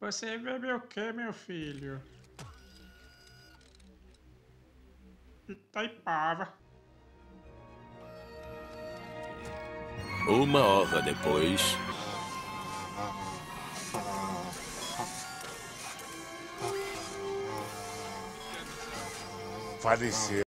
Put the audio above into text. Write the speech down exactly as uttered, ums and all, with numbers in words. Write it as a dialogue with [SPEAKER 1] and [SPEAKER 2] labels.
[SPEAKER 1] Você bebeu o que, meu filho? Itaipava.
[SPEAKER 2] Uma hora depois...
[SPEAKER 3] Faleceu.